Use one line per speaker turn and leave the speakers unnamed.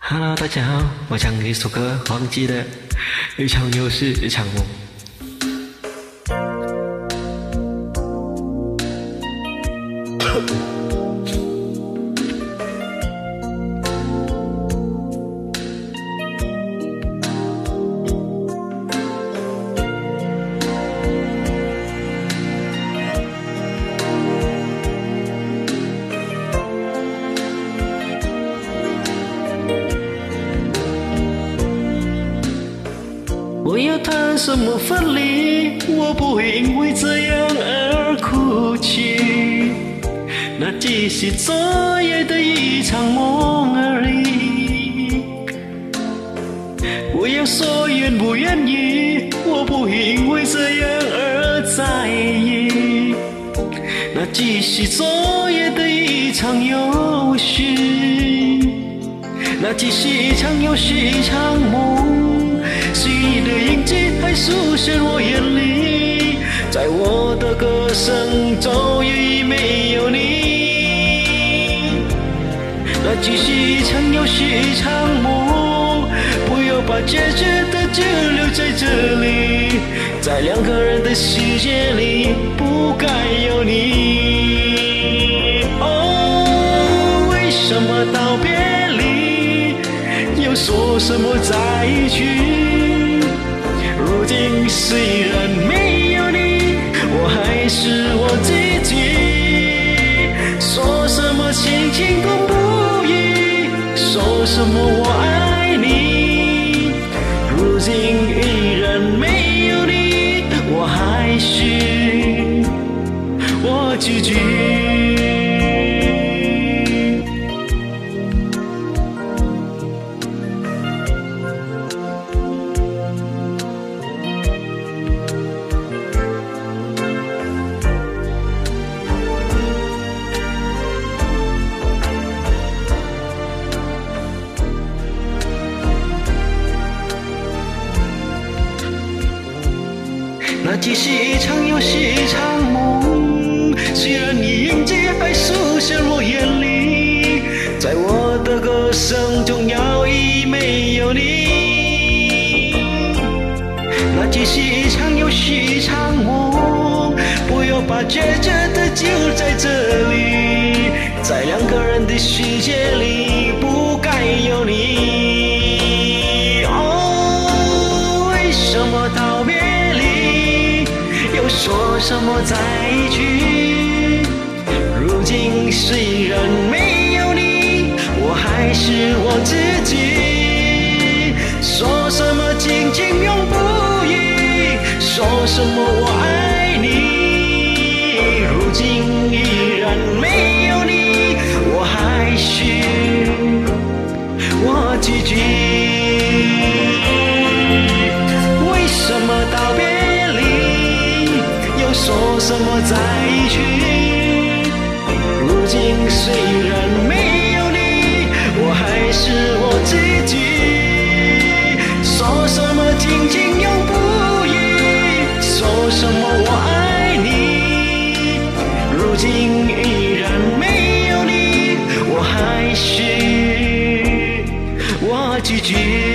Hello，大家好，我唱一首歌，忘记了，一场又是一场梦。我要谈什么分离，我不会因为这样而哭泣，那只是昨夜的一场梦而已。我要说愿不愿意，我不会因为这样而在意，那只是昨夜的一场游戏，那只是一场游戏，一场梦。是你的影子还出现我眼里，在我的歌声中已没有你。那只是一场游戏，一场梦，不要把结局的只留在这里，在两个人的世界里不该有你。哦，为什么道别离又说什么在一起？如今虽然没有你，我还是我自己。说什么亲情共不移，说什么我爱你，如今依然没有你，我还是我自己。那只是一场游戏，一场梦，虽然你影子还出现我眼里，在我的歌声中早已没有你。那只是一场游戏，一场梦，不要把决绝的就在这里，在两个人的世界里不该有你。哦，为什么道别又说什么在一起？如今虽然没有你，我还是我自己。说什么亲情永不移，说什么我爱你，如今依然没有你，我还是我自己。为什么道别说什么在一起？如今虽然没有你，我还是我自己。说什么亲情永不移，说什么我爱你，如今依然没有你，我还是我自己。